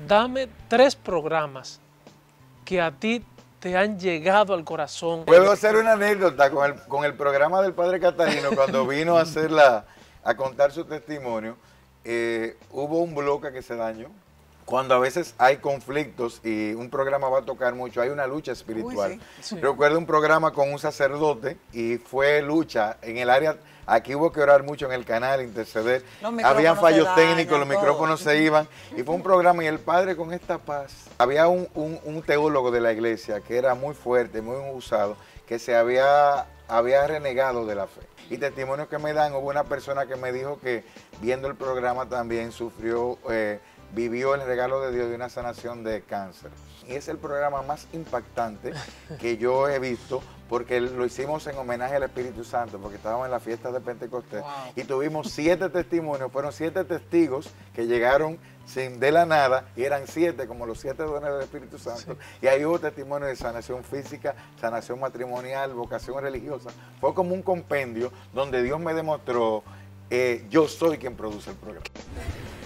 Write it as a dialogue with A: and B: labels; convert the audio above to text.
A: Dame 3 programas que a ti te han llegado al corazón.
B: Puedo hacer una anécdota con el programa del Padre Catalino, cuando vino a contar su testimonio. Hubo un bloque que se dañó. Cuando a veces hay conflictos y un programa va a tocar mucho, hay una lucha espiritual.
C: Uy,
A: sí.
B: Recuerdo un programa con un sacerdote y fue lucha en el área, aquí hubo que orar mucho en el canal, interceder. Habían fallos técnicos, los micrófonos se iban. Y fue un programa y el padre con esta paz. Había un teólogo de la iglesia que era muy fuerte, muy usado, que se había renegado de la fe. Y testimonios que me dan, hubo una persona que me dijo que viendo el programa también sufrió, vivió el regalo de Dios de una sanación de cáncer. Y es el programa más impactante que yo he visto, porque lo hicimos en homenaje al Espíritu Santo, porque estábamos en la fiesta de Pentecostés.
A: Wow.
B: Y tuvimos 7 testimonios, fueron 7 testigos que llegaron de la nada, y eran 7 como los 7 dones del Espíritu Santo. Sí. Y ahí hubo testimonios de sanación física, sanación matrimonial, vocación religiosa. Fue como un compendio donde Dios me demostró, yo soy quien produce el programa.